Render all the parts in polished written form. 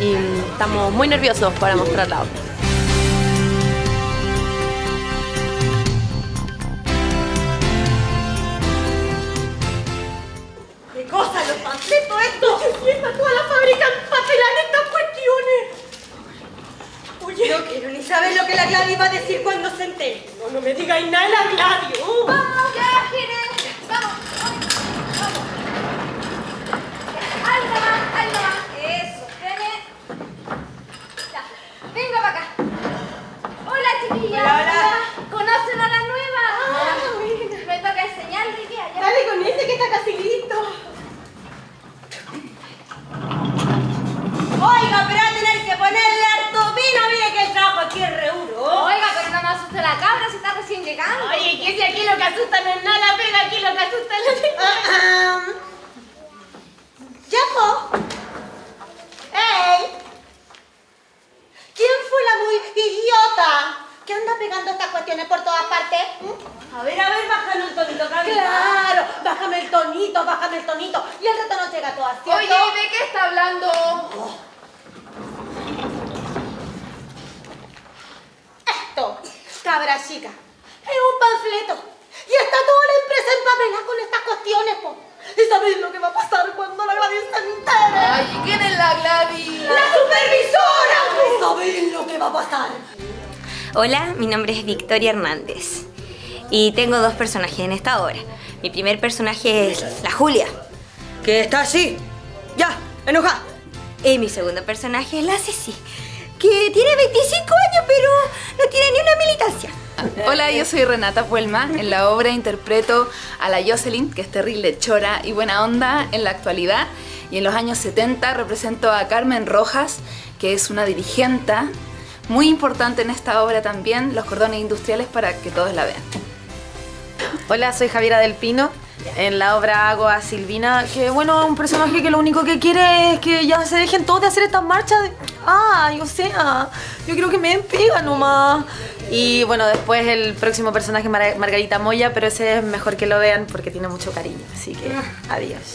y estamos muy nerviosos para mostrarla. ¿Qué cosa? ¿Los panfletos estos? ¿Qué está toda la fábrica empapelada en estas cuestiones? Oye, no quiero ni saber lo que la Gladys va a decir cuando se entere. No me digáis nada de la Gladys. ¡Vamos ya, Ginés! ¡Vamos! ¡Ahí no va! ¡Eso! ¡Ginés! Ya. ¡Venga para acá! ¡Hola, chiquilla! Hola. ¿Conocen a la nueva? Mira. Me toca enseñarle que allá. Dale con ese que está casi listo. Oiga, pero va a tener que ponerle harto vino. Mire que el trabajo aquí es re duro. Oiga, pero no me asuste la cabra si está recién llegando. Oye, que si aquí lo que asusta no es nada la pega, aquí lo que asusta es la ¡Chapo! ¡Ey! ¿Quién fue la muy idiota que anda pegando estas cuestiones por todas partes? A ver, bájame el tonito, Gaby. Claro, bájame el tonito. Y el rato no llega todo así. Oye, ¿de qué está hablando? Esto, cabra chica, es un panfleto. Y está toda la empresa empapelada con estas cuestiones, po. ¿Y sabéis lo que va a pasar cuando la Gladys se entere? Ay, ¿y quién es la Gladys? ¡La supervisora! ¿Sabéis lo que va a pasar? Hola, mi nombre es Victoria Hernández y tengo dos personajes en esta obra. Mi primer personaje es la Julia, Que está así, ya, enojada. y mi segundo personaje es la Ceci, que tiene 25 años pero no tiene ni una militancia. Hola, yo soy Renata Puelma. En la obra interpreto a la Jocelyn, que es terrible, chora y buena onda en la actualidad. Y en los años 70 represento a Carmen Rojas, que es una dirigenta muy importante en esta obra también, Los cordones industriales, para que todos la vean. Hola, soy Javiera del Pino. En la obra hago a Silvina, que bueno, un personaje que lo único que quiere es que ya se dejen todos de hacer estas marchas. Ay, o sea, yo creo que me den pega nomás. Y bueno, después el próximo personaje es Margarita Moya, pero ese es mejor que lo vean porque tiene mucho cariño. Así que, adiós.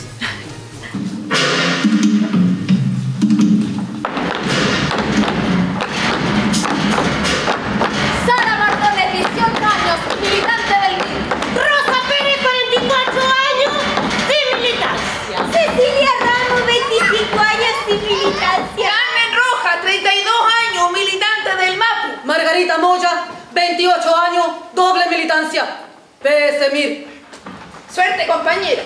Sara Mardones, 18 años, militante del MIR. Rosa Pérez, 44 años, sin militancia. Cecilia Ramos, 25 años, sin militancia. Carmen Rojas, 32 años, militante del MAPU. Margarita Moya, 28 años, doble militancia. PS MIR. Suerte, compañera.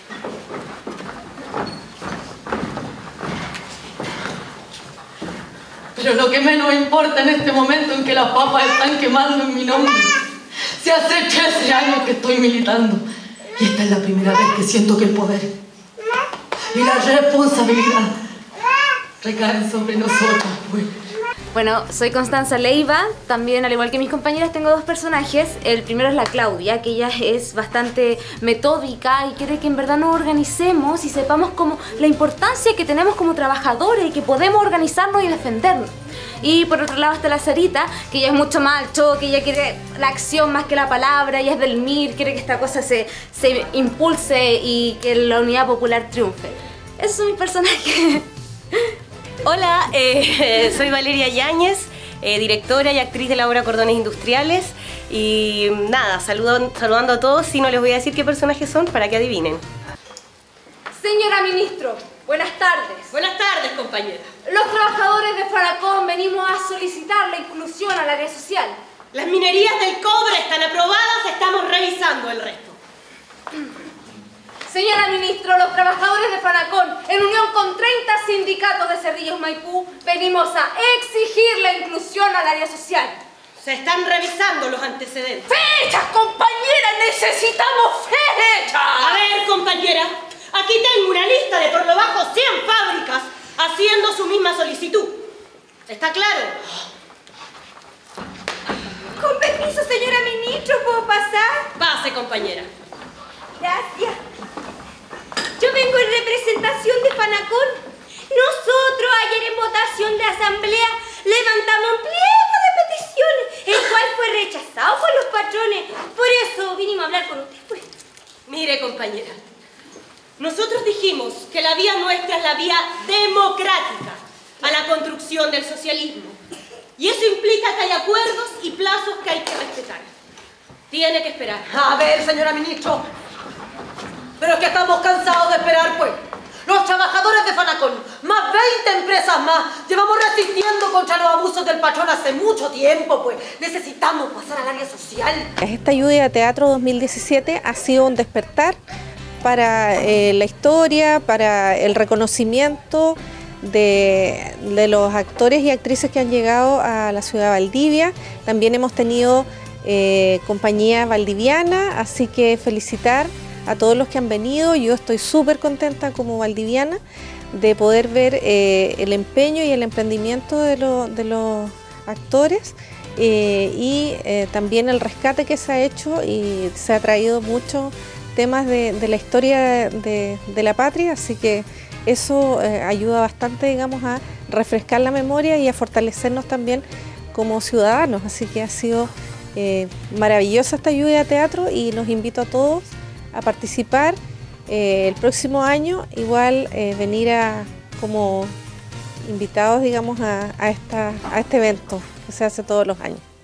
Pero lo que menos importa en este momento en que las papas están quemando en mi nombre. Si hace 13 años que estoy militando. Y esta es la primera vez que siento que el poder y la responsabilidad recaen sobre nosotros, pues. Bueno, soy Constanza Leiva, también al igual que mis compañeras tengo dos personajes. El primero es la Claudia, que ella es bastante metódica y quiere que en verdad nos organicemos y sepamos como la importancia que tenemos como trabajadores y que podemos organizarnos y defendernos. Y por otro lado está la Sarita, que ella es mucho más al choque, ella quiere la acción más que la palabra, ella es del MIR, quiere que esta cosa se impulse y que la unidad popular triunfe. Esos son mis personajes. Hola, soy Valeria Yáñez, directora y actriz de la obra Cordones Industriales. Y nada, saludando a todos y no les voy a decir qué personajes son para que adivinen. Señora Ministro, buenas tardes. Buenas tardes, compañera. Los trabajadores de Faracón venimos a solicitar la inclusión al área social. Las minerías del cobre están aprobadas, estamos revisando el resto. Señora Ministro, los trabajadores de Faracón, en unión con 30 sindicatos de Cerrillos Maipú, venimos a exigir la inclusión al área social. Se están revisando los antecedentes. ¡Fechas, compañera! ¡Necesitamos fechas! A ver, compañera, aquí tengo una lista de por lo bajo 100 fábricas haciendo su misma solicitud. ¿Está claro? Con permiso, señora Ministro, ¿puedo pasar? Pase, compañera. Gracias. Yo vengo en representación de Fanacón. Nosotros ayer en votación de asamblea levantamos un pliego de peticiones, el cual fue rechazado por los patrones. Por eso vinimos a hablar con usted, pues. Mire, compañera, nosotros dijimos que la vía nuestra es la vía democrática. a la construcción del socialismo. Y eso implica que hay acuerdos y plazos que hay que respetar. Tiene que esperar. A ver, señora ministro, pero es que estamos cansados de esperar, pues. Los trabajadores de Fanacón, más 20 empresas más, llevamos resistiendo contra los abusos del patrón hace mucho tiempo, pues. Necesitamos pasar al área social. Esta lluvia de teatro 2017 ha sido un despertar para la historia, para el reconocimiento de los actores y actrices que han llegado a la ciudad de Valdivia. También hemos tenido compañía valdiviana, así que felicitar a todos los que han venido. Yo estoy súper contenta como valdiviana de poder ver el empeño y el emprendimiento de los actores y también el rescate que se ha hecho, y se ha traído muchos temas de la historia de la patria, así que eso ayuda bastante, digamos, a refrescar la memoria y a fortalecernos también como ciudadanos, así que ha sido maravillosa esta lluvia de teatro y los invito a todos a participar el próximo año, igual venir como invitados, digamos, a este evento que se hace todos los años.